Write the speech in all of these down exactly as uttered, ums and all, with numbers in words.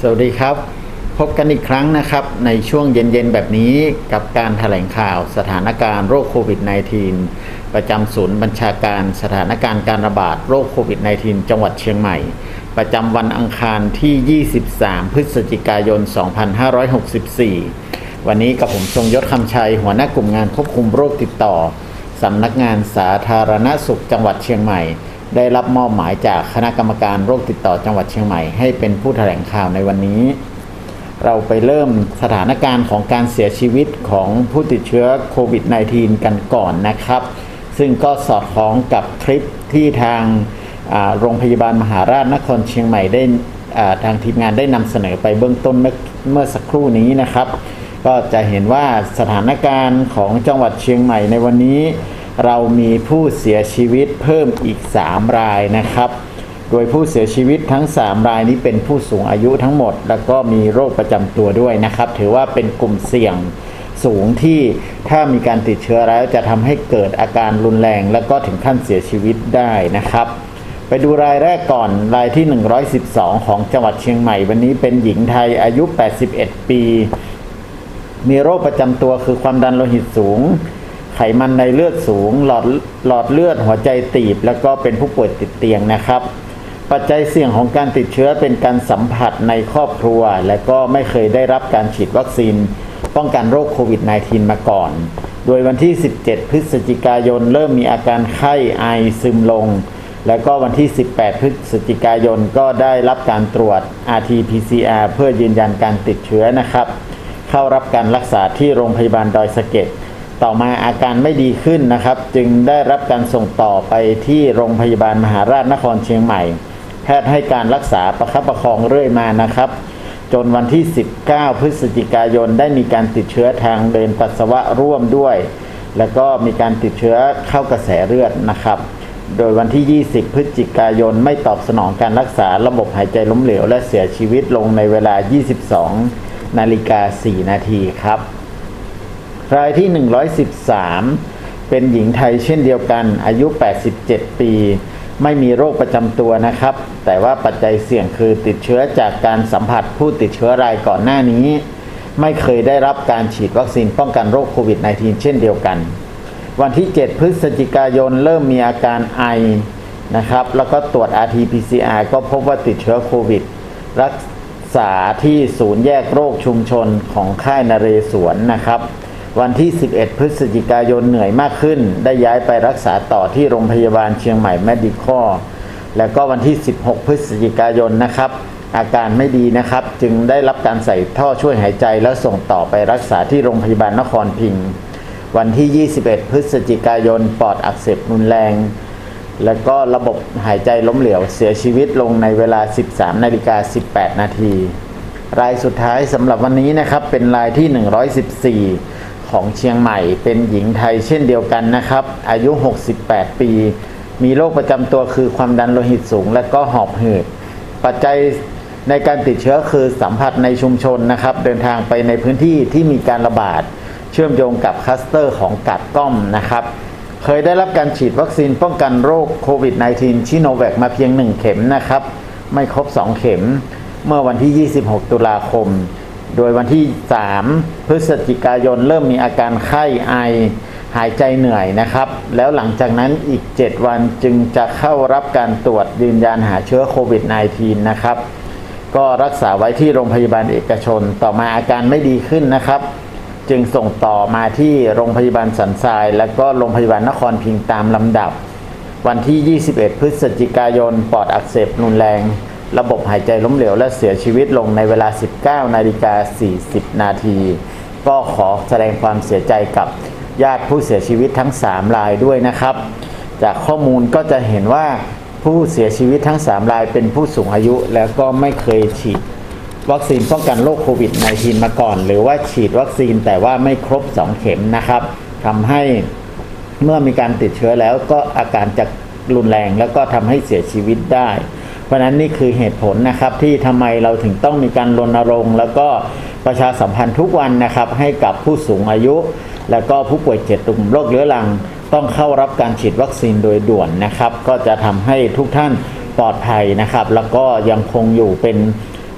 สวัสดีครับพบกันอีกครั้งนะครับในช่วงเย็นๆแบบนี้กับการแถลงข่าวสถานการณ์โรคโควิด สิบเก้า ประจำศูนย์บัญชาการสถานการณ์การระบาดโรคโควิด สิบเก้า จังหวัดเชียงใหม่ประจำวันอังคารที่ ยี่สิบสาม พฤศจิกายน สองพันห้าร้อยหกสิบสี่ วันนี้กับผมทรงยศคำชัยหัวหน้ากลุ่มงานควบคุมโรคติดต่อสำนักงานสาธารณสุขจังหวัดเชียงใหม่ได้รับมอบหมายจากคณะกรรมการโรคติดต่อจังหวัดเชียงใหม่ให้เป็นผู้แถลงข่าวในวันนี้เราไปเริ่มสถานการณ์ของการเสียชีวิตของผู้ติดเชื้อโควิด สิบเก้า กันก่อนนะครับซึ่งก็สอดคล้องกับคลิปที่ทางโรงพยาบาลมหาราชนครเชียงใหม่ได้ทางทีมงานได้นำเสนอไปเบื้องต้นเมื่อสักครู่นี้นะครับก็จะเห็นว่าสถานการณ์ของจังหวัดเชียงใหม่ในวันนี้เรามีผู้เสียชีวิตเพิ่มอีกสามรายนะครับโดยผู้เสียชีวิตทั้งสามรายนี้เป็นผู้สูงอายุทั้งหมดแล้วก็มีโรคประจำตัวด้วยนะครับถือว่าเป็นกลุ่มเสี่ยงสูงที่ถ้ามีการติดเชื้อแล้วจะทำให้เกิดอาการรุนแรงแล้วก็ถึงขั้นเสียชีวิตได้นะครับไปดูรายแรกก่อนรายที่หนึ่งร้อยสิบสองของจังหวัดเชียงใหม่วันนี้เป็นหญิงไทยอายุแปดสิบเอ็ดปีมีโรคประจำตัวคือความดันโลหิตสูงไขมันในเลือดสูงหลอดหลอดเลือดหัวใจตีบแล้วก็เป็นผู้ป่วยติดเตียงนะครับปัจจัยเสี่ยงของการติดเชื้อเป็นการสัมผัสในครอบครัวและก็ไม่เคยได้รับการฉีดวัคซีนป้องกันโรคโควิด สิบเก้า มาก่อนโดยวันที่สิบเจ็ดพฤศจิกายนเริ่มมีอาการไข้ไอซึมลงแล้วก็วันที่สิบแปดพฤศจิกายนก็ได้รับการตรวจ อาร์ ที พี ซี อาร์ เพื่อยืนยันการติดเชื้อนะครับเข้ารับการรักษาที่โรงพยาบาลดอยสะเก็ดต่อมาอาการไม่ดีขึ้นนะครับจึงได้รับการส่งต่อไปที่โรงพยาบาลมหาราชนครเชียงใหม่แพทย์ให้การรักษาประคับประคองเรื่อยมานะครับจนวันที่สิบเก้าพฤศจิกายนได้มีการติดเชื้อทางเดินปัสสาวะร่วมด้วยแล้วก็มีการติดเชื้อเข้ากระแสเลือดนะครับโดยวันที่ยี่สิบพฤศจิกายนไม่ตอบสนองการรักษาระบบหายใจล้มเหลวและเสียชีวิตลงในเวลา ยี่สิบสองนาฬิกาสี่นาทีครับรายที่หนึ่งร้อยสิบสามเป็นหญิงไทยเช่นเดียวกันอายุแปดสิบเจ็ดปีไม่มีโรคประจำตัวนะครับแต่ว่าปัจจัยเสี่ยงคือติดเชื้อจากการสัมผัสผู้ติดเชื้อรายก่อนหน้านี้ไม่เคยได้รับการฉีดวัคซีนป้องกันโรคโควิด สิบเก้า เช่นเดียวกันวันที่เจ็ดพฤศจิกายนเริ่มมีอาการไอนะครับแล้วก็ตรวจ อาร์ ที พี ซี อาร์ ก็พบว่าติดเชื้อโควิดรักษาที่ศูนย์แยกโรคชุมชนของค่ายนเรศวรนะครับวันที่สิบเอ็ดพฤศจิกายนเหนื่อยมากขึ้นได้ย้ายไปรักษาต่อที่โรงพยาบาลเชียงใหม่แมดิคอลแล้วก็วันที่สิบหกพฤศจิกายนนะครับอาการไม่ดีนะครับจึงได้รับการใส่ท่อช่วยหายใจแล้วส่งต่อไปรักษาที่โรงพยาบาลนครพิงค์วันที่ยี่สิบเอ็ดพฤศจิกายนปอดอักเสบรุนแรงแล้วก็ระบบหายใจล้มเหลวเสียชีวิตลงในเวลา สิบสามนาฬิกาสิบแปดนาทีรายสุดท้ายสำหรับวันนี้นะครับเป็นรายที่หนึ่งร้อยสิบสี่ของเชียงใหม่เป็นหญิงไทยเช่นเดียวกันนะครับอายุหกสิบแปดปีมีโรคประจำตัวคือความดันโลหิตสูงและก็หอบหืดปัจจัยในการติดเชื้อคือสัมผัสในชุมชนนะครับเดินทางไปในพื้นที่ที่มีการระบาดเชื่อมโยงกับคลัสเตอร์ของกัดก้อมนะครับเคยได้รับการฉีดวัคซีนป้องกันโรคโควิด สิบเก้า ชิโนแวคมาเพียงหนึ่งเข็มนะครับไม่ครบสองเข็มเมื่อวันที่ยี่สิบหกตุลาคมโดยวันที่สามพฤศจิกายนเริ่มมีอาการไข้ไอหายใจเหนื่อยนะครับแล้วหลังจากนั้นอีกเจ็ดวันจึงจะเข้ารับการตรวจยืนยันหาเชื้อโควิด สิบเก้า นะครับก็รักษาไว้ที่โรงพยาบาลเอกชนต่อมาอาการไม่ดีขึ้นนะครับจึงส่งต่อมาที่โรงพยาบาลสันทรายและก็โรงพยาบาลนครพิงค์ตามลำดับวันที่ยี่สิบเอ็ดพฤศจิกายนปอดอักเสบรุนแรงระบบหายใจล้มเหลวและเสียชีวิตลงในเวลา สิบเก้านาฬิกาสี่สิบนาทีก็ขอแสดงความเสียใจกับญาติผู้เสียชีวิตทั้งสามรายด้วยนะครับจากข้อมูลก็จะเห็นว่าผู้เสียชีวิตทั้งสามรายเป็นผู้สูงอายุแล้วก็ไม่เคยฉีดวัคซีนป้องกันโรคโควิด สิบเก้า มาก่อนหรือว่าฉีดวัคซีนแต่ว่าไม่ครบสองเข็มนะครับทำให้เมื่อมีการติดเชื้อแล้วก็อาการจะรุนแรงแล้วก็ทำให้เสียชีวิตได้เพราะนั้นนี่คือเหตุผลนะครับที่ทำไมเราถึงต้องมีการรณรงค์แล้วก็ประชาสัมพันธ์ทุกวันนะครับให้กับผู้สูงอายุแล้วก็ผู้ป่วยเจ็ดกลุ่มโรคเรื้อรังต้องเข้ารับการฉีดวัคซีนโดยด่วนนะครับก็จะทำให้ทุกท่านปลอดภัยนะครับแล้วก็ยังคงอยู่เป็น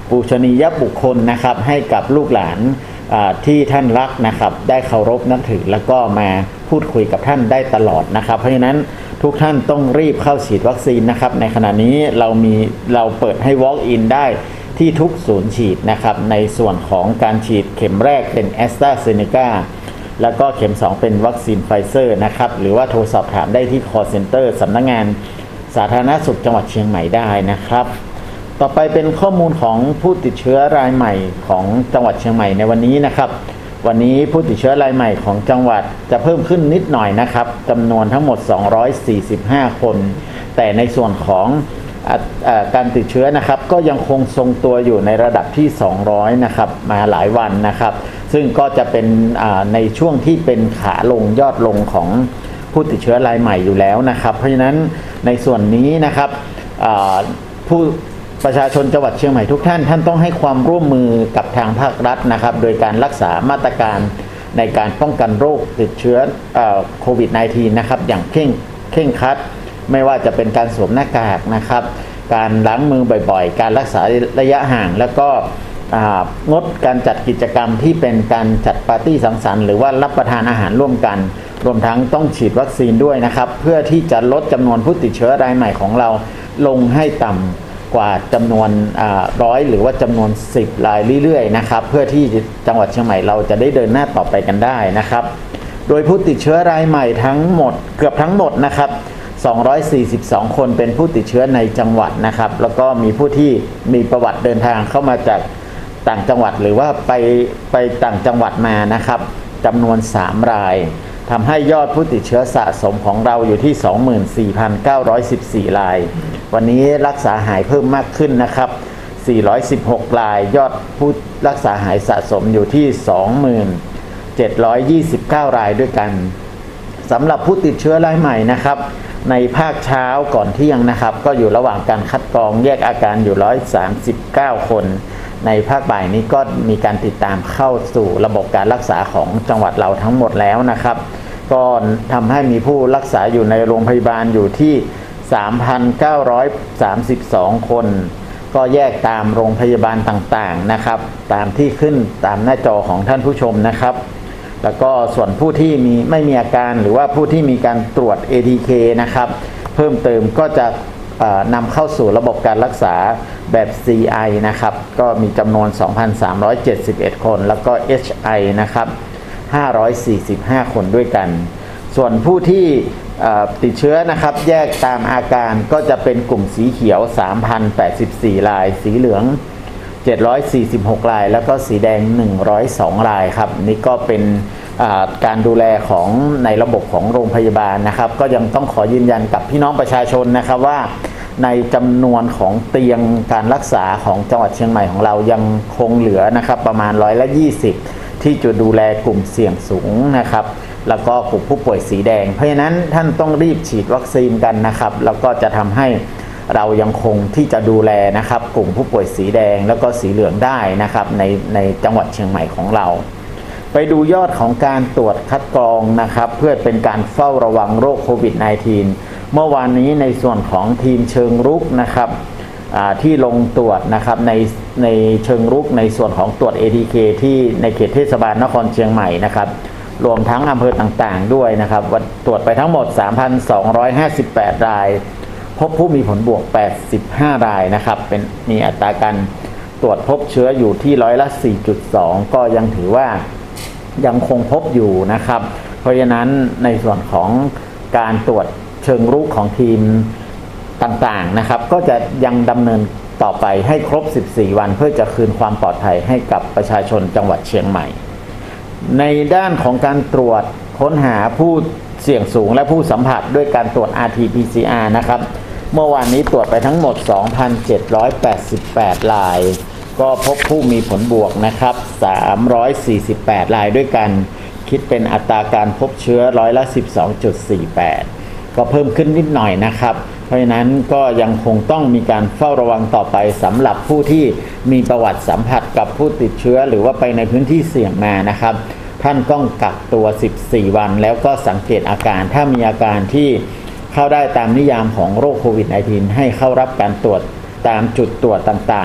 ปูชนียบุคคลนะครับให้กับลูกหลานที่ท่านรักนะครับได้เคารพนับถือแล้วก็มาพูดคุยกับท่านได้ตลอดนะครับเพราะฉะนั้นทุกท่านต้องรีบเข้าฉีดวัคซีนนะครับในขณะนี้เรามีเราเปิดให้ walk in ได้ที่ทุกศูนย์ฉีดนะครับในส่วนของการฉีดเข็มแรกเป็น AstraZeneca แล้วก็เข็มสองเป็นวัคซีนไฟเซอร์นะครับหรือว่าโทรสอบถามได้ที่ call center สำนักงานสาธารณสุขจังหวัดเชียงใหม่ได้นะครับต่อไปเป็นข้อมูลของผู้ติดเชื้อรายใหม่ของจังหวัดเชียงใหม่ในวันนี้นะครับวันนี้ผู้ติดเชื้อรายใหม่ของจังหวัดจะเพิ่มขึ้นนิดหน่อยนะครับจำนวนทั้งหมดสองร้อยสี่สิบห้าคนแต่ในส่วนของการติดเชื้อนะครับก็ยังคงทรงตัวอยู่ในระดับที่สองร้อยนะครับมาหลายวันนะครับซึ่งก็จะเป็นในช่วงที่เป็นขาลงยอดลงของผู้ติดเชื้อรายใหม่อยู่แล้วนะครับเพราะฉะนั้นในส่วนนี้นะครับผู้ประชาชนจังหวัดเชียงใหม่ทุกท่านท่านต้องให้ความร่วมมือกับทางภาครัฐนะครับโดยการรักษามาตรการในการป้องกันโรคติดเชื้อโควิด สิบเก้า นะครับอย่างเคร่งเคร่งครัดไม่ว่าจะเป็นการสวมหน้ากากนะครับการล้างมือบ่อยๆการรักษาระยะห่างแล้วก็งดการจัดกิจกรรมที่เป็นการจัดปาร์ตี้สังสรรค์หรือว่ารับประทานอาหารร่วมกันรวมทั้งต้องฉีดวัคซีนด้วยนะครับเพื่อที่จะลดจำนวนผู้ติดเชื้อรายใหม่ของเราลงให้ต่ำกว่าจำนวนร้อยหรือว่าจำนวนสิบรายเรื่อยๆนะครับเพื่อที่จังหวัดเชียงใหม่เราจะได้เดินหน้าต่อไปกันได้นะครับโดยผู้ติดเชื้อรายใหม่ทั้งหมดเกือบทั้งหมดนะครับสองร้อยสี่สิบสองคนเป็นผู้ติดเชื้อในจังหวัดนะครับแล้วก็มีผู้ที่มีประวัติเดินทางเข้ามาจากต่างจังหวัดหรือว่าไปไปต่างจังหวัดมานะครับจำนวนสามรายทำให้ยอดผู้ติดเชื้อสะสมของเราอยู่ที่ สองหมื่นสี่พันเก้าร้อยสิบสี่ รายวันนี้รักษาหายเพิ่มมากขึ้นนะครับสี่ร้อยสิบหกรายยอดผู้รักษาหายสะสมอยู่ที่ สองหมื่นเจ็ดร้อยยี่สิบเก้า รายด้วยกันสำหรับผู้ติดเชื้อรายใหม่นะครับในภาคเช้าก่อนเที่ยงนะครับก็อยู่ระหว่างการคัดกรองแยกอาการอยู่หนึ่งร้อยสามสิบเก้าคนในภาคบ่ายนี้ก็มีการติดตามเข้าสู่ระบบการรักษาของจังหวัดเราทั้งหมดแล้วนะครับก็ทำให้มีผู้รักษาอยู่ในโรงพยาบาลอยู่ที่ สามพันเก้าร้อยสามสิบสอง คนก็แยกตามโรงพยาบาลต่างๆนะครับตามที่ขึ้นตามหน้าจอของท่านผู้ชมนะครับแล้วก็ส่วนผู้ที่มีไม่มีอาการหรือว่าผู้ที่มีการตรวจ เอ ที เค นะครับเพิ่มเติมก็จะนำเข้าสู่ระบบการรักษาแบบ ซี ไอ นะครับก็มีจำนวน สองพันสามร้อยเจ็ดสิบเอ็ด คนแล้วก็ เอช ไอ นะครับห้าร้อยสี่สิบห้าคนด้วยกันส่วนผู้ที่ติดเชื้อนะครับแยกตามอาการก็จะเป็นกลุ่มสีเขียว สามพันแปดสิบสี่ รายสีเหลืองเจ็ดร้อยสี่สิบหกรายแล้วก็สีแดงหนึ่งร้อยสองรายครับนี่ก็เป็นการดูแลของในระบบของโรงพยาบาลนะครับก็ยังต้องขอยืนยันกับพี่น้องประชาชนนะครับว่าในจำนวนของเตียงการรักษาของจังหวัดเชียงใหม่ของเรายังคงเหลือนะครับประมาณร้อยละยี่สิบที่จะดูแลกลุ่มเสี่ยงสูงนะครับแล้วก็กลุ่มผู้ป่วยสีแดงเพราะฉะนั้นท่านต้องรีบฉีดวัคซีนกันนะครับแล้วก็จะทำให้เรายังคงที่จะดูแลนะครับกลุ่มผู้ป่วยสีแดงแล้วก็สีเหลืองได้นะครับในในจังหวัดเชียงใหม่ของเราไปดูยอดของการตรวจคัดกรองนะครับเพื่อเป็นการเฝ้าระวังโรคโควิด สิบเก้า เมื่อวานนี้ในส่วนของทีมเชิงรุกนะครับที่ลงตรวจนะครับในในเชิงรุกในส่วนของตรวจ เอ ที เค ที่ในเขตเทศบาลนครเชียงใหม่นะครับรวมทั้งอำเภอต่างๆด้วยนะครับตรวจไปทั้งหมด สามพันสองร้อยห้าสิบแปด รายพบผู้มีผลบวกแปดสิบห้ารายนะครับเป็นมีอัตราการตรวจพบเชื้ออยู่ที่ร้อยละ สี่จุดสอง ก็ยังถือว่ายังคงพบอยู่นะครับเพราะฉะนั้นในส่วนของการตรวจเชิงรุกของทีมต่างๆนะครับก็จะยังดำเนินต่อไปให้ครบสิบสี่วันเพื่อจะคืนความปลอดภัยให้กับประชาชนจังหวัดเชียงใหม่ในด้านของการตรวจค้นหาผู้เสี่ยงสูงและผู้สัมผัสด้วยการตรวจ อาร์ ที พี ซี อาร์ นะครับเมื่อวานนี้ตรวจไปทั้งหมด สองพันเจ็ดร้อยแปดสิบแปด รายก็พบผู้มีผลบวกนะครับสามร้อยสี่สิบแปดรายด้วยกันคิดเป็นอัตราการพบเชื้อร้อยละ สิบสองจุดสี่แปด ก็เพิ่มขึ้นนิดหน่อยนะครับเพราะฉะนั้นก็ยังคงต้องมีการเฝ้าระวังต่อไปสำหรับผู้ที่มีประวัติสัมผัสกับผู้ติดเชื้อหรือว่าไปในพื้นที่เสี่ยงมานะครับท่านต้องกักตัวสิบสี่วันแล้วก็สังเกตอาการถ้ามีอาการที่เข้าได้ตามนิยามของโรคโควิด สิบเก้า ให้เข้ารับการตรวจตามจุดตรวจต่างๆ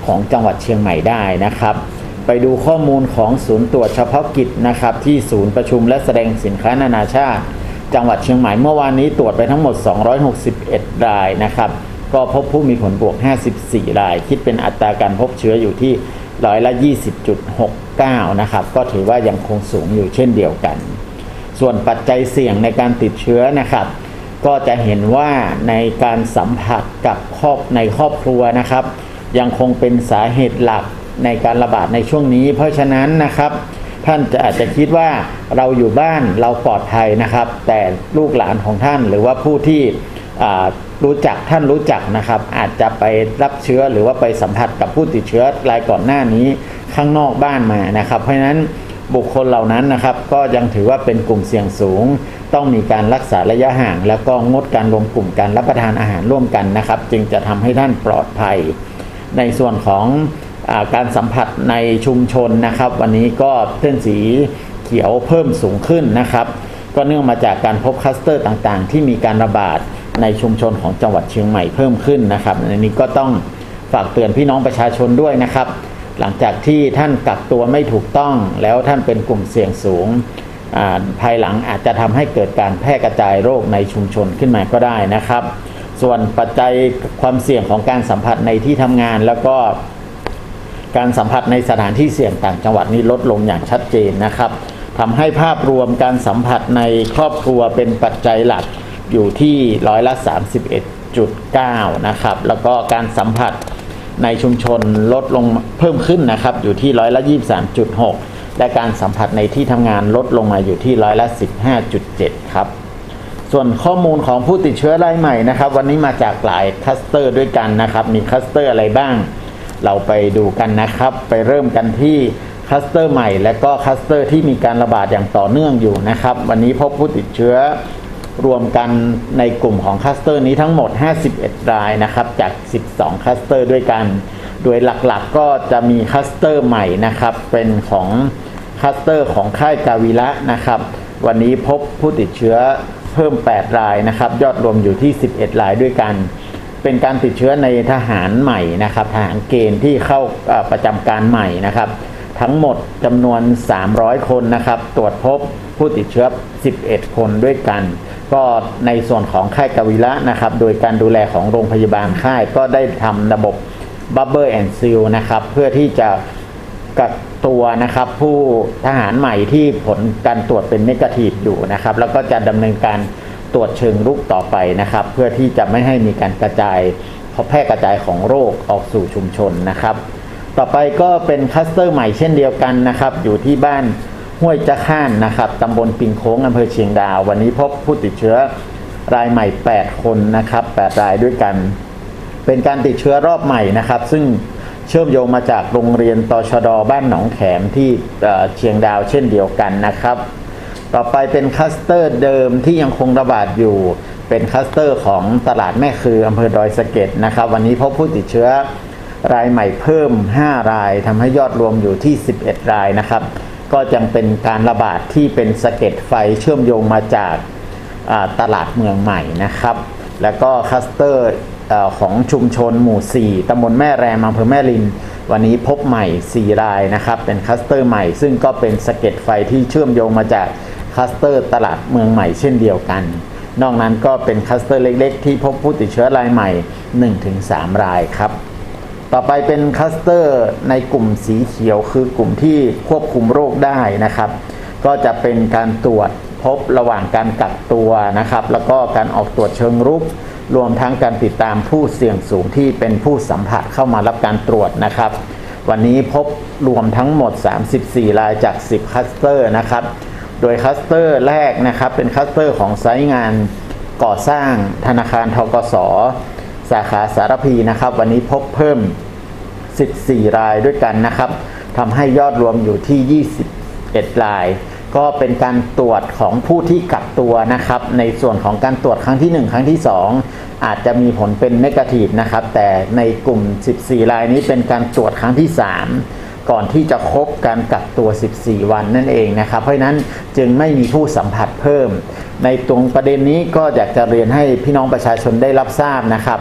ของจังหวัดเชียงใหม่ได้นะครับไปดูข้อมูลของศูนย์ตรวจเฉพาะกิจนะครับที่ศูนย์ประชุมและแสดงสินค้านานาชาติจังหวัดเชียงใหม่เมื่อวานนี้ตรวจไปทั้งหมดสองร้อยหกสิบเอ็ดรายนะครับก็พบผู้มีผลบวกห้าสิบสี่รายคิดเป็นอัตราการพบเชื้ออยู่ที่ร้อยละ ยี่สิบจุดหกเก้า นะครับก็ถือว่ายังคงสูงอยู่เช่นเดียวกันส่วนปัจจัยเสี่ยงในการติดเชื้อนะครับก็จะเห็นว่าในการสัมผัสกับครอบในครอบครัวนะครับยังคงเป็นสาเหตุหลักในการระบาดในช่วงนี้เพราะฉะนั้นนะครับท่านจะอาจจะคิดว่าเราอยู่บ้านเราปลอดภัยนะครับแต่ลูกหลานของท่านหรือว่าผู้ที่รู้จักท่านรู้จักนะครับอาจจะไปรับเชื้อหรือว่าไปสัมผัสกับผู้ติดเชื้อรายก่อนหน้านี้ข้างนอกบ้านมานะครับเพราะฉะนั้นบุคคลเหล่านั้นนะครับก็ยังถือว่าเป็นกลุ่มเสี่ยงสูงต้องมีการรักษาระยะห่างแล้วก็งดการรวมกลุ่มการรับประทานอาหารร่วมกันนะครับจึงจะทำให้ท่านปลอดภัยในส่วนของอาการสัมผัสในชุมชนนะครับวันนี้ก็เส้นสีเขียวเพิ่มสูงขึ้นนะครับก็เนื่องมาจากการพบคลัสเตอร์ต่างๆที่มีการระบาดในชุมชนของจังหวัดเชียงใหม่เพิ่มขึ้นนะครับอันนี้ก็ต้องฝากเตือนพี่น้องประชาชนด้วยนะครับหลังจากที่ท่านกักตัวไม่ถูกต้องแล้วท่านเป็นกลุ่มเสี่ยงสูงภายหลังอาจจะทำให้เกิดการแพร่กระจายโรคในชุมชนขึ้นมาก็ได้นะครับส่วนปัจจัยความเสี่ยงของการสัมผัสในที่ทำงานแล้วก็การสัมผัสในสถานที่เสี่ยงต่างจังหวัดนี้ลดลงอย่างชัดเจนนะครับทำให้ภาพรวมการสัมผัสในครอบครัวเป็นปัจจัยหลักอยู่ที่ร้อยละ สามสิบเอ็ดจุดเก้า นะครับแล้วก็การสัมผัสในชุมชนลดลงเพิ่มขึ้นนะครับอยู่ที่ร้อยละ ยี่สิบสามจุดหก และการสัมผัสในที่ทำงานลดลงมาอยู่ที่ร้อยละ สิบห้าจุดเจ็ด ครับส่วนข้อมูลของผู้ติดเชื้อรายใหม่นะครับวันนี้มาจากหลายคลัสเตอร์ด้วยกันนะครับมีคลัสเตอร์อะไรบ้างเราไปดูกันนะครับไปเริ่มกันที่คลัสเตอร์ใหม่และก็คลัสเตอร์ที่มีการระบาดอย่างต่อเนื่องอยู่นะครับวันนี้พบผู้ติดเชื้อรวมกันในกลุ่มของคลัสเตอร์นี้ทั้งหมดห้าสิบเอ็ดรายนะครับจากสิบสองคลัสเตอร์ด้วยกันโดยหลักๆก็จะมีคลัสเตอร์ใหม่นะครับเป็นของคลัสเตอร์ของค่ายกาวิระนะครับวันนี้พบผู้ติดเชื้อเพิ่มแปดรายนะครับยอดรวมอยู่ที่สิบเอ็ดรายด้วยกันเป็นการติดเชื้อในทหารใหม่นะครับทหารเกณฑ์ที่เข้าประจำการใหม่นะครับทั้งหมดจำนวนสามร้อยคนนะครับตรวจพบผู้ติดเชื้อสิบเอ็ดคนด้วยกันก็ในส่วนของค่ายกาวิระนะครับโดยการดูแลของโรงพยาบาลค่ายก็ได้ทำระบบ Bubble and Seal นะครับเพื่อที่จะกักตัวนะครับผู้ทหารใหม่ที่ผลการตรวจเป็นเนกาทีฟอยู่นะครับแล้วก็จะดำเนินการตรวจเชิงรุกต่อไปนะครับเพื่อที่จะไม่ให้มีการกระจายแพร่กระจายของโรคออกสู่ชุมชนนะครับต่อไปก็เป็นคลัสเตอร์ใหม่เช่นเดียวกันนะครับอยู่ที่บ้านห้วยจะข้านนะครับตำบลปิงโค้งอำเภอเชียงดาววันนี้พบผู้ติดเชื้อรายใหม่แปดคนนะครับแปดรายด้วยกันเป็นการติดเชื้อรอบใหม่นะครับซึ่งเชื่อมโยงมาจากโรงเรียนตชด.บ้านหนองแขมที่เชียงดาวเช่นเดียวกันนะครับต่อไปเป็นคลัสเตอร์เดิมที่ยังคงระบาดอยู่เป็นคลัสเตอร์ของตลาดแม่คืออำเภอดอยสะเก็ดนะครับวันนี้พบผู้ติดเชื้อรายใหม่เพิ่มห้ารายทำให้ยอดรวมอยู่ที่สิบเอ็ดรายนะครับก็ยังเป็นการระบาดที่เป็นสะเก็ดไฟเชื่อมโยงมาจากตลาดเมืองใหม่นะครับแล้วก็คลัสเตอร์ของชุมชนหมู่สี่ตำบลแม่แรมอำเภอแม่ริมวันนี้พบใหม่สี่รายนะครับเป็นคลัสเตอร์ใหม่ซึ่งก็เป็นสะเก็ดไฟที่เชื่อมโยงมาจากคลัสเตอร์ตลาดเมืองใหม่เช่นเดียวกันนอกนั้นก็เป็นคลัสเตอร์เล็กๆที่พบผู้ติดเชื้อรายใหม่ หนึ่งถึงสาม รายครับต่อไปเป็นคลัสเตอร์ในกลุ่มสีเขียวคือกลุ่มที่ควบคุมโรคได้นะครับก็จะเป็นการตรวจพบระหว่างการกักตัวนะครับแล้วก็การออกตรวจเชิงรุกรวมทั้งการติดตามผู้เสี่ยงสูงที่เป็นผู้สัมผัสเข้ามารับการตรวจนะครับวันนี้พบรวมทั้งหมดสามสิบสี่รายจากสิบคลัสเตอร์นะครับโดยคลัสเตอร์แรกนะครับเป็นคลัสเตอร์ของไซต์งานก่อสร้างธนาคารธกส.สาขาสารพีนะครับวันนี้พบเพิ่มสิบสี่รายด้วยกันนะครับทำให้ยอดรวมอยู่ที่ยี่สิบเอ็ดรายก็เป็นการตรวจของผู้ที่กักตัวนะครับในส่วนของการตรวจครั้งที่หนึ่งครั้งที่สองอาจจะมีผลเป็นเนกาทีฟนะครับแต่ในกลุ่มสิบสี่รายนี้เป็นการตรวจครั้งที่สามก่อนที่จะครบการกักตัวสิบสี่วันนั่นเองนะครับเพราะฉะนั้นจึงไม่มีผู้สัมผัสเพิ่มในตรงประเด็นนี้ก็อยากจะเรียนให้พี่น้องประชาชนได้รับทราบนะครับ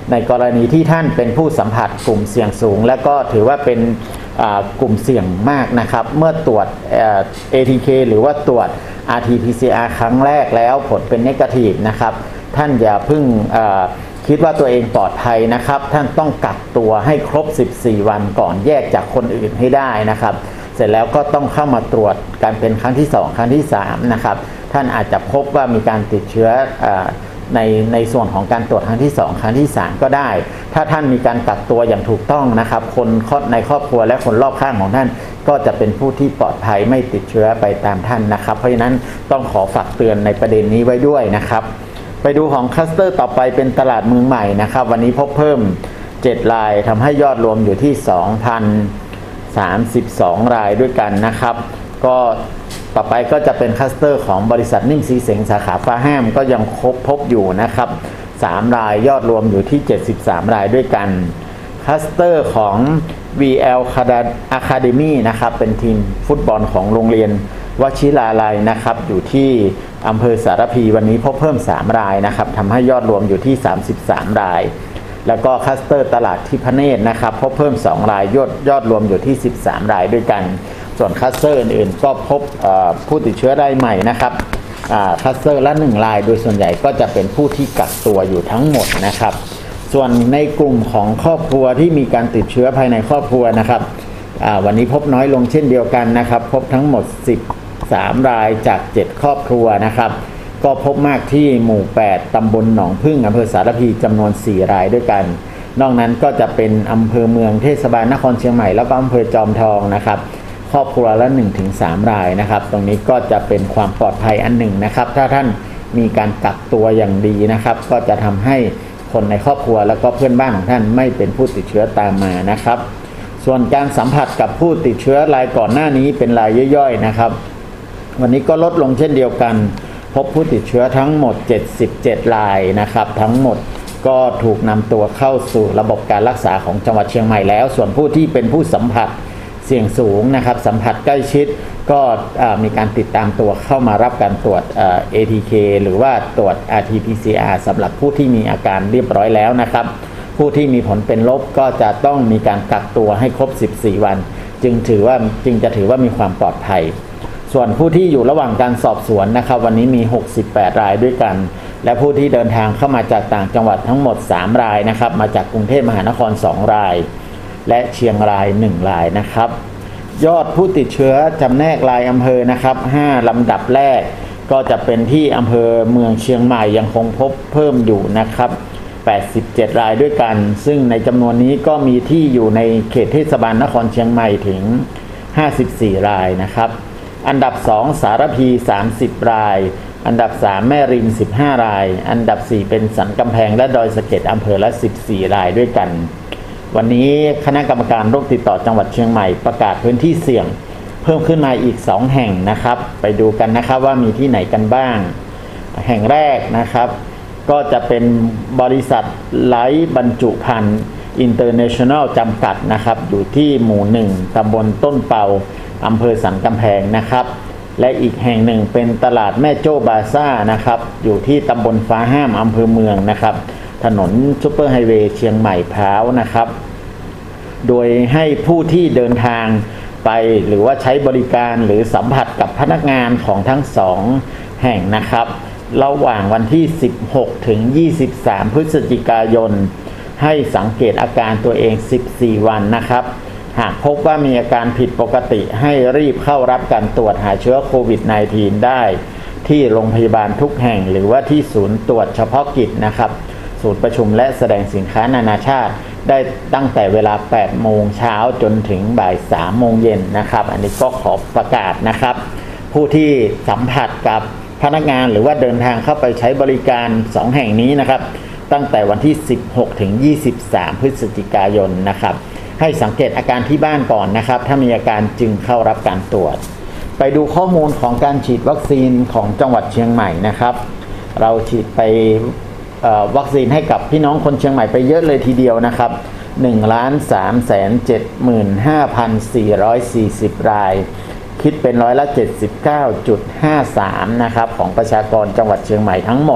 ในกรณีที่ท่านเป็นผู้สัมผัสกลุ่มเสี่ยงสูงและก็ถือว่าเป็นกลุ่มเสี่ยงมากนะครับเมื่อตรวจ เอ ที เค หรือว่าตรวจ อาร์ ที พี ซี อาร์ ครั้งแรกแล้วผลเป็นเนกาทีฟนะครับท่านอย่าเพิ่งคิดว่าตัวเองปลอดภัยนะครับท่านต้องกักตัวให้ครบสิบสี่วันก่อนแยกจากคนอื่นให้ได้นะครับเสร็จแล้วก็ต้องเข้ามาตรวจการเป็นครั้งที่สองครั้งที่สามนะครับท่านอาจจะพบว่ามีการติดเชื้อในในส่วนของการตรวจครั้งที่สองครั้งที่สามก็ได้ถ้าท่านมีการกักตัวอย่างถูกต้องนะครับคนในครอบครัวและคนรอบข้างของท่านก็จะเป็นผู้ที่ปลอดภัยไม่ติดเชื้อไปตามท่านนะครับเพราะฉะนั้นต้องขอฝากเตือนในประเด็นนี้ไว้ด้วยนะครับไปดูของคลัสเตอร์ต่อไปเป็นตลาดเมืองใหม่นะครับวันนี้พบเพิ่มเจ็ดรายทำให้ยอดรวมอยู่ที่ สองพันสามสิบสอง รายด้วยกันนะครับก็ต่อไปก็จะเป็นคลัสเตอร์ของบริษัทนิ่มซีเสงสาขาฟ้าแห้มก็ยังครบพบอยู่นะครับสามรายยอดรวมอยู่ที่เจ็ดสิบสามรายด้วยกันคลัสเตอร์ของ วี แอล Academy นะครับเป็นทีมฟุตบอลของโรงเรียนวชิราลัยนะครับอยู่ที่อำเภอสารพีวันนี้พบเพิ่มสามรายนะครับทำให้ยอดรวมอยู่ที่สามสิบสามรายแล้วก็คลัสเตอร์ตลาดทิพเนตรนะครับพบเพิ่มสองรายยอดยอดรวมอยู่ที่สิบสามรายด้วยกันส่วนคลัสเตอร์อื่นๆก็พบผู้ติดเชื้อรายใหม่นะครับคลัสเตอร์ละหนึ่งรายโดยส่วนใหญ่ก็จะเป็นผู้ที่กักตัวอยู่ทั้งหมดนะครับส่วนในกลุ่มของครอบครัวที่มีการติดเชื้อภายในครอบครัวนะครับวันนี้พบน้อยลงเช่นเดียวกันนะครับพบทั้งหมดสิบสามรายจากเจ็ดครอบครัวนะครับก็พบมากที่หมู่แปดตำบลหนองพึ่งอำเภอสารพีจำนวนสี่รายด้วยกันนอกนั้นก็จะเป็นอำเภอเมืองเทศบาลนครเชียงใหม่แล้วก็อำเภอจอมทองนะครับครอบครัวละ หนึ่งถึงสาม รายนะครับตรงนี้ก็จะเป็นความปลอดภัยอันหนึ่งนะครับถ้าท่านมีการกักตัวอย่างดีนะครับก็จะทำให้คนในครอบครัวแล้วก็เพื่อนบ้านของท่านไม่เป็นผู้ติดเชื้อตามมานะครับส่วนการสัมผัสกับผู้ติดเชื้อรายก่อนหน้านี้เป็นรายย่อยๆนะครับวันนี้ก็ลดลงเช่นเดียวกันพบผู้ติดเชื้อทั้งหมดเจ็ดสิบเจ็ดรายนะครับทั้งหมดก็ถูกนำตัวเข้าสู่ระบบการรักษาของจังหวัดเชียงใหม่แล้วส่วนผู้ที่เป็นผู้สัมผัสเสี่ยงสูงนะครับสัมผัสใกล้ชิดก็มีการติดตามตัวเข้ามารับการตรวจ เอ ที เค หรือว่าตรวจ อาร์ ที พี ซี อาร์ สำหรับผู้ที่มีอาการเรียบร้อยแล้วนะครับผู้ที่มีผลเป็นลบก็จะต้องมีการกักตัวให้ครบสิบสี่วันจึงถือว่าจึงจะถือว่ามีความปลอดภัยส่วนผู้ที่อยู่ระหว่างการสอบสวนนะครับวันนี้มีหกสิบแปดรายด้วยกันและผู้ที่เดินทางเข้ามาจากต่างจังหวัดทั้งหมดสามรายนะครับมาจากกรุงเทพมหานครสองรายและเชียงรายหนึ่งรายนะครับยอดผู้ติดเชื้อจำแนกรายอำเภอนะครับห้าลำดับแรกก็จะเป็นที่อำเภอเมืองเชียงใหม่ยังคงพบเพิ่มอยู่นะครับแปดสิบเจ็ดรายด้วยกันซึ่งในจำนวนนี้ก็มีที่อยู่ในเขตเทศบาลนครเชียงใหม่ถึงห้าสิบสี่รายนะครับอันดับสองสารพีสามสิบรายอันดับสามแม่ริมสิบห้ารายอันดับสี่เป็นสันกำแพงและดอยสะเก็ดอำเภอละสิบสี่รายด้วยกันวันนี้คณะกรรมการโรคติดต่อจังหวัดเชียงใหม่ประกาศพื้นที่เสี่ยงเพิ่มขึ้นมาอีกสองแห่งนะครับไปดูกันนะครับว่ามีที่ไหนกันบ้างแห่งแรกนะครับก็จะเป็นบริษัทไลท์บรรจุภัณฑ์อินเตอร์เนชั่นแนลจำกัดนะครับอยู่ที่หมู่หนึ่งตำบลต้นเปาอำเภอสันกำแพงนะครับและอีกแห่งหนึ่งเป็นตลาดแม่โจ้บาซ่านะครับอยู่ที่ตำบลฟ้าห้ามอำเภอเมืองนะครับถนนซุปเปอร์ไฮเวย์เชียงใหม่พร้าวนะครับโดยให้ผู้ที่เดินทางไปหรือว่าใช้บริการหรือสัมผัสกับพนักงานของทั้งสองแห่งนะครับระหว่างวันที่สิบหกถึงยี่สิบสามพฤศจิกายนให้สังเกตอาการตัวเองสิบสี่วันนะครับหากพบว่ามีอาการผิดปกติให้รีบเข้ารับการตรวจหาเชื้อโควิด สิบเก้า ได้ที่โรงพยาบาลทุกแห่งหรือว่าที่ศูนย์ตรวจเฉพาะกิจนะครับศูนย์ประชุมและแสดงสินค้านานาชาติได้ตั้งแต่เวลาแปดโมงเช้าจนถึงบ่ายสามโมงเย็นนะครับอันนี้ก็ขอประกาศนะครับผู้ที่สัมผัสกับพนักงานหรือว่าเดินทางเข้าไปใช้บริการสองแห่งนี้นะครับตั้งแต่วันที่สิบหกถึงยี่สิบสามพฤศจิกายนนะครับให้สังเกตอาการที่บ้านก่อนนะครับถ้ามีอาการจึงเข้ารับการตรวจไปดูข้อมูลของการฉีดวัคซีนของจังหวัดเชียงใหม่นะครับเราฉีดไปวัคซีนให้กับพี่น้องคนเชียงใหม่ไปเยอะเลยทีเดียวนะครับ หนึ่งล้านสามแสนเจ็ดหมื่นห้าพันสี่ร้อยสี่สิบ รายคิดเป็นร้อยละ เจ็ดสิบเก้าจุดห้าสาม นะครับของประชากรจังหวัดเชียงใหม่ทั้งหมด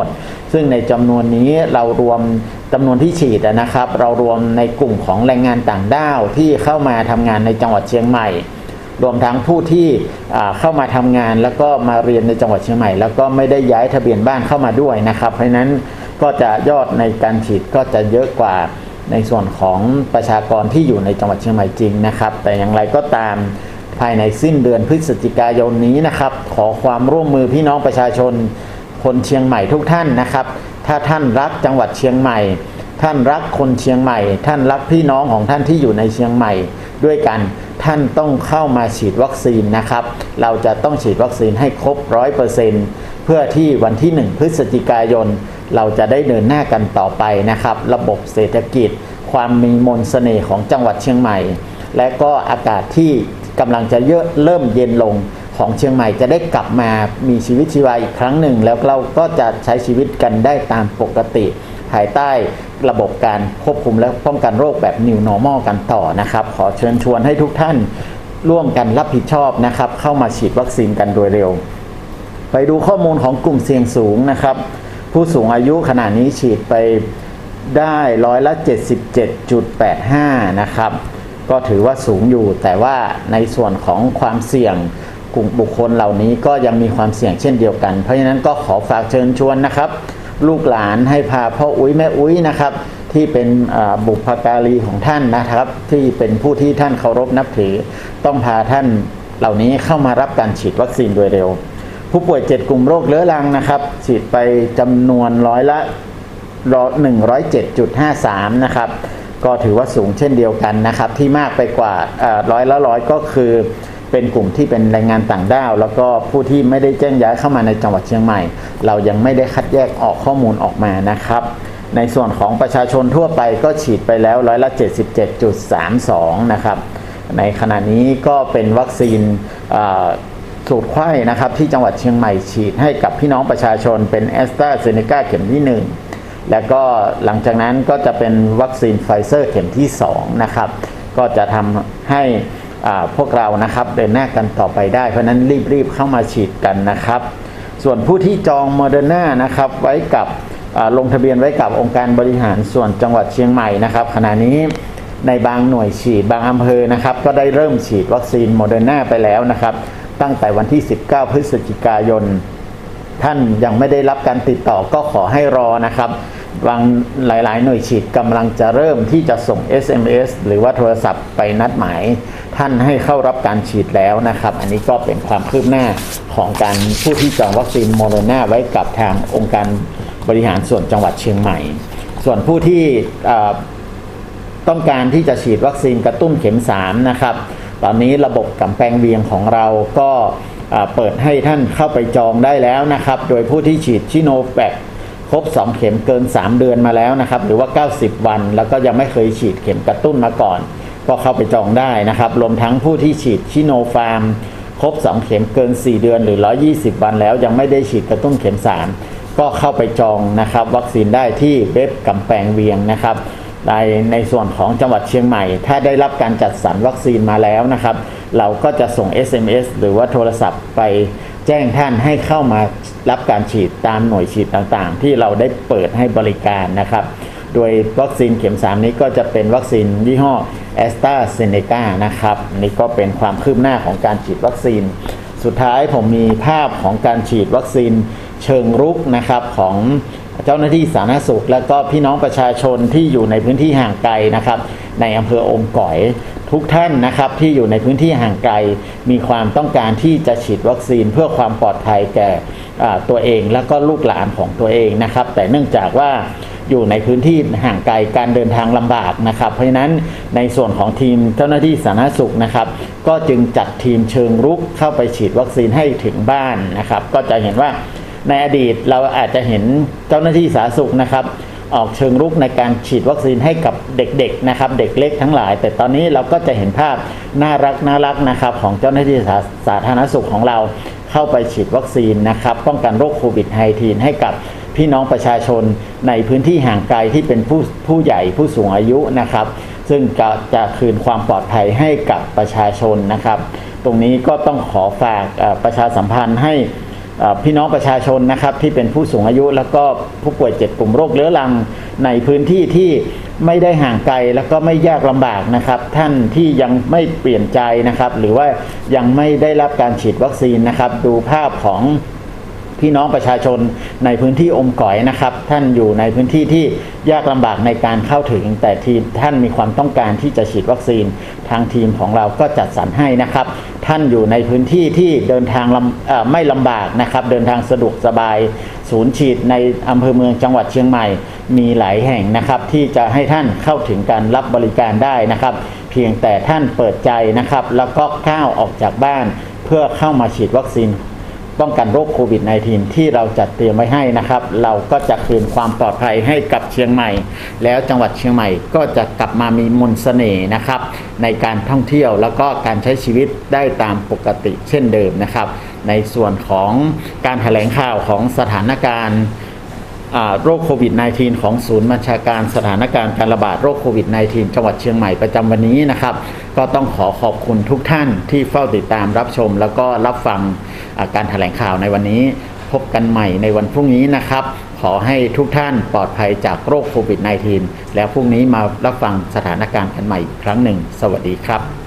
ซึ่งในจำนวนนี้เรารวมจำนวนที่ฉีดนะครับเรารวมในกลุ่มของแรงงานต่างด้าวที่เข้ามาทำงานในจังหวัดเชียงใหม่รวมทั้งผู้ที่เข้ามาทำงานแล้วก็มาเรียนในจังหวัดเชียงใหม่แล้วก็ไม่ได้ย้ายทะเบียนบ้านเข้ามาด้วยนะครับเพราะฉะนั้นก็จะยอดในการฉีดก็จะเยอะกว่าในส่วนของประชากรที่อยู่ในจังหวัดเชียงใหม่จริงนะครับแต่อย่างไรก็ตามภายในสิ้นเดือนพฤศจิกายนนี้นะครับขอความร่วมมือพี่น้องประชาชนคนเชียงใหม่ทุกท่านนะครับถ้าท่านรักจังหวัดเชียงใหม่ท่านรักคนเชียงใหม่ท่านรักพี่น้องของท่านที่อยู่ในเชียงใหม่ด้วยกันท่านต้องเข้ามาฉีดวัคซีนนะครับเราจะต้องฉีดวัคซีนให้ครบ ร้อยเปอร์เซ็นต์ เพื่อที่วันที่หนึ่งพฤศจิกายนเราจะได้เดินหน้ากันต่อไปนะครับระบบเศรษฐกิจความมีมนต์เสน่ห์ของจังหวัดเชียงใหม่และก็อากาศที่กำลังจะเยอะเริ่มเย็นลงของเชียงใหม่จะได้กลับมามีชีวิตชีวาอีกครั้งหนึ่งแล้วเราก็จะใช้ชีวิตกันได้ตามปกติภายใต้ระบบการควบคุมและป้องกันโรคแบบ New Normal กันต่อนะครับขอเชิญชวนให้ทุกท่านร่วมกันรับผิดชอบนะครับเข้ามาฉีดวัคซีนกันโดยเร็วไปดูข้อมูลของกลุ่มเสี่ยงสูงนะครับผู้สูงอายุขณะนี้ฉีดไปได้ร้อยละ เจ็ดสิบเจ็ดจุดแปดห้า นะครับก็ถือว่าสูงอยู่แต่ว่าในส่วนของความเสี่ยงกลุ่มบุคคลเหล่านี้ก็ยังมีความเสี่ยงเช่นเดียวกันเพราะฉะนั้นก็ขอฝากเชิญชวนนะครับลูกหลานให้พาพ่ออุ้ยแม่อุ้ยนะครับที่เป็นบุพการีของท่านนะครับที่เป็นผู้ที่ท่านเคารพนับถือต้องพาท่านเหล่านี้เข้ามารับการฉีดวัคซีนโดยเร็วผู้ป่วยเจ็ดกลุ่มโรคเรื้อรังนะครับฉีดไปจำนวนร้อยละหนึ่งร้อยเจ็ดจุดห้าสามนะครับก็ถือว่าสูงเช่นเดียวกันนะครับที่มากไปกว่าร้อยละร้อยก็คือเป็นกลุ่มที่เป็นแรงงานต่างด้าวแล้วก็ผู้ที่ไม่ได้แจ้งย้ายเข้ามาในจังหวัดเชียงใหม่เรายังไม่ได้คัดแยกออกข้อมูลออกมานะครับในส่วนของประชาชนทั่วไปก็ฉีดไปแล้วร้อยละ เจ็ดสิบเจ็ดจุดสามสอง นะครับในขณะนี้ก็เป็นวัคซีนสูตรไข้นะครับที่จังหวัดเชียงใหม่ฉีดให้กับพี่น้องประชาชนเป็นแอสตราเซเนกาเข็มที่หนึ่งแล้วก็หลังจากนั้นก็จะเป็นวัคซีนไฟเซอร์เข็มที่สองนะครับก็จะทำให้พวกเรานะครับเดินหน้ากันต่อไปได้เพราะนั้นรีบๆเข้ามาฉีดกันนะครับส่วนผู้ที่จองโมเดอร์นานะครับไว้กับลงทะเบียนไว้กับองค์การบริหารส่วนจังหวัดเชียงใหม่นะครับขณะนี้ในบางหน่วยฉีดบางอำเภอนะครับก็ได้เริ่มฉีดวัคซีนโมเดอร์นาไปแล้วนะครับตั้งแต่วันที่สิบเก้าพฤศจิกายนท่านยังไม่ได้รับการติดต่อก็ขอให้รอนะครับบางหลายๆหน่วยฉีดกำลังจะเริ่มที่จะส่ง เอส เอ็ม เอส หรือว่าโทรศัพท์ไปนัดหมายท่านให้เข้ารับการฉีดแล้วนะครับอันนี้ก็เป็นความคืบหน้าของการผู้ที่จองวัคซีนโมเดอร์นาไว้กับทางองค์การบริหารส่วนจังหวัดเชียงใหม่ส่วนผู้ที่ต้องการที่จะฉีดวัคซีนกระตุ้นเข็มสามนะครับตอนนี้ระบบกำแพงเวียงของเราก็เปิดให้ท่านเข้าไปจองได้แล้วนะครับโดยผู้ที่ฉีดชิโนแวคครบสองเข็มเกินสามเดือนมาแล้วนะครับหรือว่าเก้าสิบวันแล้วก็ยังไม่เคยฉีดเข็มกระตุ้นมาก่อนก็เข้าไปจองได้นะครับรวมทั้งผู้ที่ฉีดชิโนฟาร์มครบสองเข็มเกินสี่เดือนหรือหนึ่งร้อยยี่สิบวันแล้วยังไม่ได้ฉีดกระตุ้นเข็มสามก็เข้าไปจองนะครับวัคซีนได้ที่เว็บกำแพงเวียงนะครับในในส่วนของจังหวัดเชียงใหม่ถ้าได้รับการจัดสรรวัคซีนมาแล้วนะครับเราก็จะส่ง เอส เอ็ม เอส หรือว่าโทรศัพท์ไปแจ้งท่านให้เข้ามารับการฉีดตามหน่วยฉีดต่างๆที่เราได้เปิดให้บริการนะครับโดยวัคซีนเข็มสามนี้ก็จะเป็นวัคซีนยี่ห้อแอสตราเซเนกานะครับนี่ก็เป็นความคืบหน้าของการฉีดวัคซีนสุดท้ายผมมีภาพของการฉีดวัคซีนเชิงรุกนะครับของเจ้าหน้าที่สาธารณสุขและก็พี่น้องประชาชนที่อยู่ในพื้นที่ห่างไกลนะครับในอำเภออมก๋อยทุกท่านนะครับที่อยู่ในพื้นที่ห่างไกลมีความต้องการที่จะฉีดวัคซีนเพื่อความปลอดภัยแก่ตัวเองและก็ลูกหลานของตัวเองนะครับแต่เนื่องจากว่าอยู่ในพื้นที่ห่างไกลการเดินทางลำบากนะครับเพราะฉะนั้นในส่วนของทีมเจ้าหน้าที่สาธารณสุขนะครับก็จึงจัดทีมเชิงรุกเข้าไปฉีดวัคซีนให้ถึงบ้านนะครับก็จะเห็นว่าในอดีตเราอาจจะเห็นเจ้าหน้าที่สาธารณสุขนะครับออกเชิงรุกในการฉีดวัคซีนให้กับเด็กๆนะครับเด็กเล็กทั้งหลายแต่ตอนนี้เราก็จะเห็นภาพน่ารักน่ารักนะครับของเจ้าหน้าที่สาธารณสุขของเราเข้าไปฉีดวัคซีนนะครับป้องกันโรคโควิด สิบเก้า ให้กับพี่น้องประชาชนในพื้นที่ห่างไกลที่เป็นผู้ผู้ใหญ่ผู้สูงอายุนะครับซึ่งจะจะคืนความปลอดภัยให้กับประชาชนนะครับตรงนี้ก็ต้องขอฝากประชาสัมพันธ์ให้พี่น้องประชาชนนะครับที่เป็นผู้สูงอายุแล้วก็ผู้ป่วยเจ็ดกลุ่มโรคเรื้อรังในพื้นที่ที่ไม่ได้ห่างไกลแล้วก็ไม่ยากลำบากนะครับท่านที่ยังไม่เปลี่ยนใจนะครับหรือว่ายังไม่ได้รับการฉีดวัคซีนนะครับดูภาพของพี่น้องประชาชนในพื้นที่อมก๋อยนะครับท่านอยู่ในพื้นที่ที่ยากลำบากในการเข้าถึงแต่ทีมท่านมีความต้องการที่จะฉีดวัคซีนทางทีมของเราก็จัดสรรให้นะครับท่านอยู่ในพื้นที่ที่เดินทางลำไม่ลำบากนะครับเดินทางสะดวกสบายศูนย์ฉีดในอำเภอเมืองจังหวัดเชียงใหม่มีหลายแห่งนะครับที่จะให้ท่านเข้าถึงการรับบริการได้นะครับเพียงแต่ท่านเปิดใจนะครับแล้วก็ก้าวออกจากบ้านเพื่อเข้ามาฉีดวัคซีนป้องกันโรคโควิด สิบเก้า ที่เราจัดเตรียมไว้ให้นะครับเราก็จะคืนความปลอดภัยให้กับเชียงใหม่แล้วจังหวัดเชียงใหม่ก็จะกลับมามีมนต์เสน่ห์นะครับในการท่องเที่ยวแล้วก็การใช้ชีวิตได้ตามปกติเช่นเดิมนะครับในส่วนของการแถลงข่าวของสถานการณ์โรคโควิด สิบเก้า ของศูนย์บัญชาการสถานการณ์การระบาดโรคโควิด สิบเก้า จังหวัดเชียงใหม่ประจำวันนี้นะครับก็ต้องขอขอบคุณทุกท่านที่เฝ้าติดตามรับชมแล้วก็รับฟังการแถลงข่าวในวันนี้พบกันใหม่ในวันพรุ่งนี้นะครับขอให้ทุกท่านปลอดภัยจากโรคโควิด สิบเก้า แล้วพรุ่งนี้มารับฟังสถานการณ์กันใหม่อีกครั้งหนึ่งสวัสดีครับ